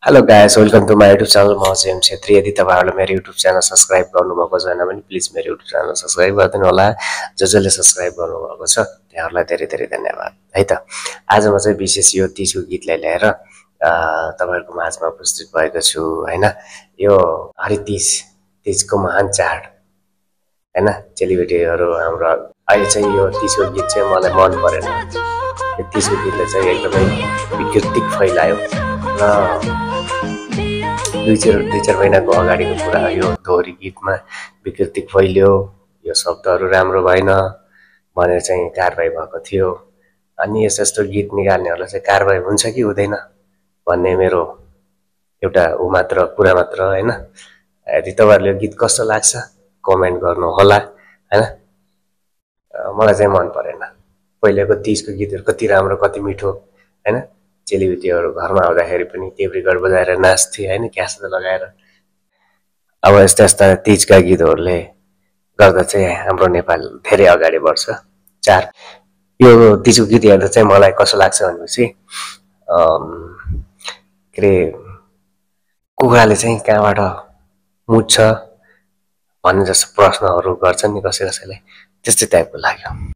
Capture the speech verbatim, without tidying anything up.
Hello guys, welcome to my YouTube channel. म चाहिँ am Chhetri. यदि तपाईँहरूले मेरो युट्युब च्यानल सब्सक्राइब गर्नुभएको छैन भने प्लिज मेरो युट्युब च्यानल सब्सक्राइब गरिदिनु होला। जो जसले सब्सक्राइब गर्नुभएको छ त्यहाँहरूलाई धेरै धेरै धन्यवाद है त। आज म चाहिँ विशेष यो तीजको गीतलाई लिएर तपाईँहरूको माझमा उपस्थित भएको छु हैन। यो हरितीज तीजको महान चाड हैन। चेलीबेटीहरू हाम्रो अहिले चाहिँ यो तीजको गीत चाहिँ मलाई मन परेन। यो तीजको गीतले चाहिँ एकदमै विकृतिक फैलायो र दुई चार दुई चार महिनाको अगाडिको कुरा यो दोहोरी गीतमा विकृतिक फैल्यो, यो शब्दहरू राम्रो भएन भनेर चाहिँ कारबाही भएको थियो। अनि यस यस्तो गीत निकाल्नेहरूलाई चाहिँ कारबाही हुन्छ कि हुँदैन भन्ने मेरो एउटा ऊ मात्र कुरा मात्र हैन। यदि तपाईँहरूले गीत कस्तो लाग्छ कमेन्ट गर्नु होला हैन। मलाई चाहिँ मन परेन। पहिलेको तीजको गीतहरू कति राम्रो कति मिठो हैन। चेलीबेटीहरू घरमा आउँदाखेरि पनि टेब्रिकर्ड बजाएर नाच्थे हैन, क्यासेट लगाएर। अब यस्ता यस्ता तीजका गीतहरूले गर्दा चाहिँ हाम्रो नेपाल धेरै अगाडि बढ्छ। चार यो तीजको गीत हेर्दा चाहिँ मलाई कस्तो लाग्छ भनेपछि के अरे कुखुराले चाहिँ कहाँबाट मुट्छ भन्ने जस्तो प्रश्नहरू गर्छन् नि कसै कसैले, त्यस्तै टाइपको लाग्यो।